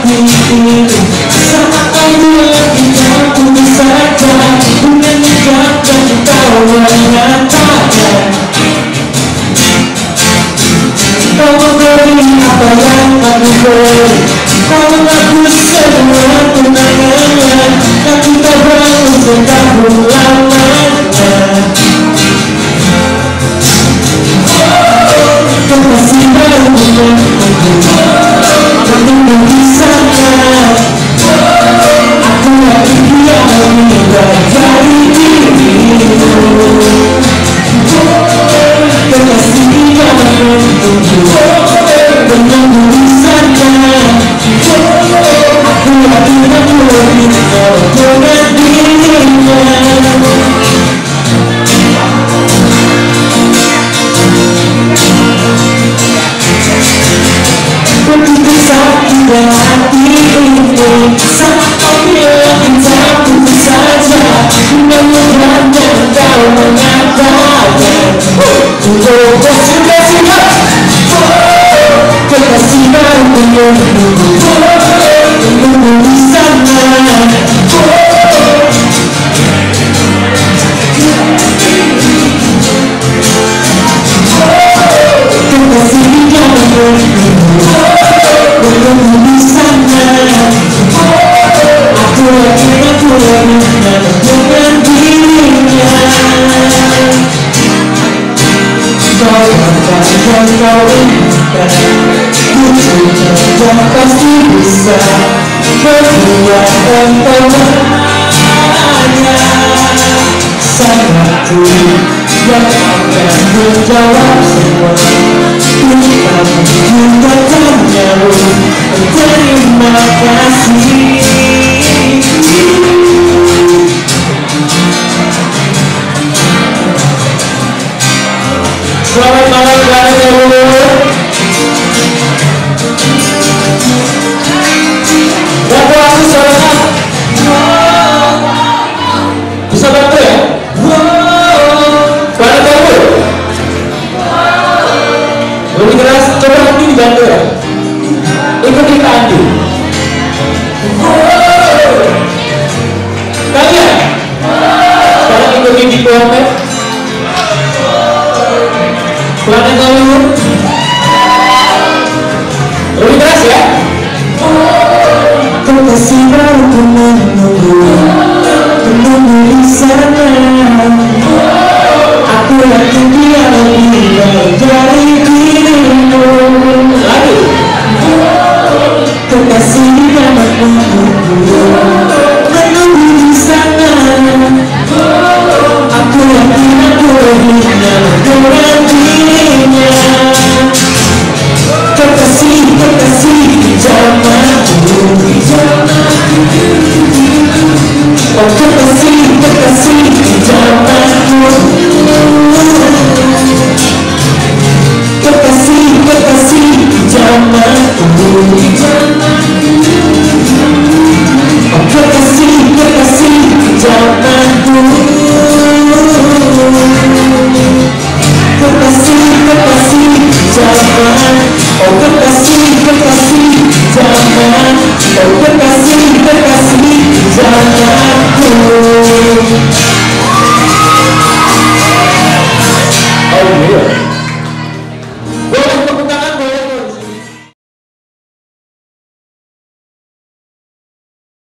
hati ini saat aku lagi putus saja dengan meninggalkan kau menyatakan kau memberi apa yang aku beri, kau mengaku semua kenangan yang kita bangun setahun lamanya. Kekasih baru menunggu di sana, aku yakin dia meninggal dari dirimu. Kekasih dia menunggu di sana, aku yakin aku meninggal dengan dirinya. Begitu sakit dan hati ini saat kau bilang kita putus saja dengan mudahnya kau mengatakan coba sudah siap kekasih baru menunggu di sana. Kekasih dia menunggu di sana, aku yakin aku meninggal dengan dirinya. Kau akan yang kau inginkan, ku pasti bisa membuat engkau bahagia. Sangatku yang akan menjawab semua kamu juga tanyamu. Terima kasih. Selamat malam kalian. Bantu aku saudara. Bisa bantu ya? Bantu bantu. Lebih keras, coba nanti dibantu ya. Ikut kita Andi. Kalian sekarang ikutin di komen. Planet Hollywood. Lebih keras ya. Kekasih baru menunggu di sana, aku yakin dia meninggal dari dirimu. Lagi kekasih dia menunggu di sana, aku yakin aku meninggal dengan dirinya. Kekasih zamanku, oh kekasih zamanku, kekasih zamanku, oh kekasih zamanku, kekasih zaman, oh kekasih zaman, oh kekasih zamanku.